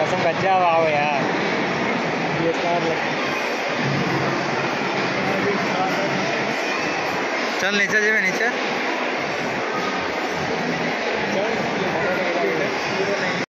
कसम कच्चा आओ यार ये कार चल नीचे जाए नीचे।